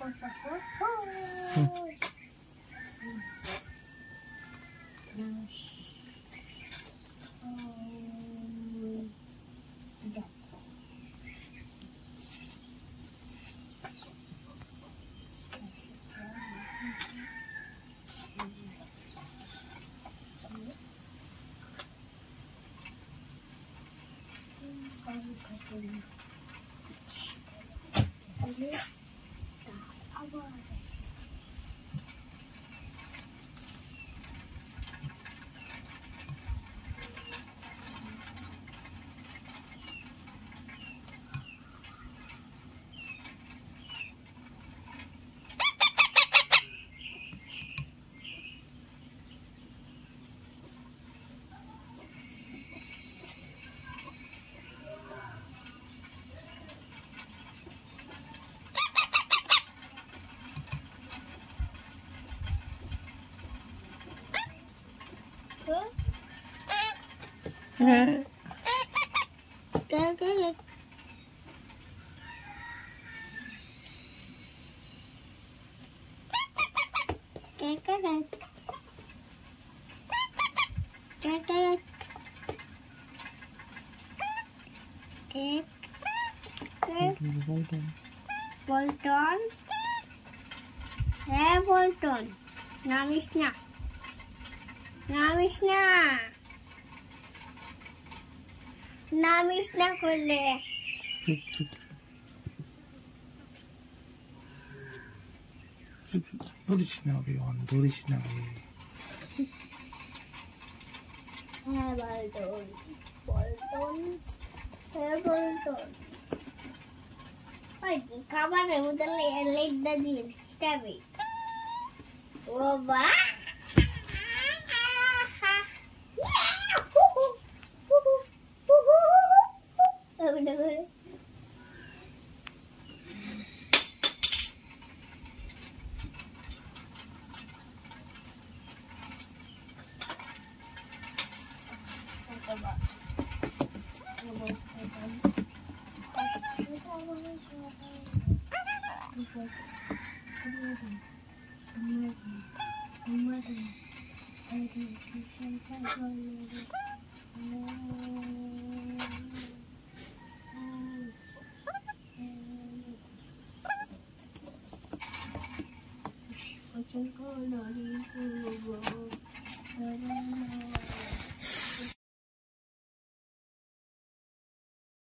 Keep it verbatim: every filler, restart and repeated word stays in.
Nè. Cái cái cái cái cái cái cái cái cái cái Bolton eh Bolton nangis na nangis na nangis na kulit. Cuk, cuk. Tulis na yun, tulis na yun. Eh Bolton Bolton eh Bolton. Ay, kabarnya udah lihat dari tapi, wah, udah Kucingku lari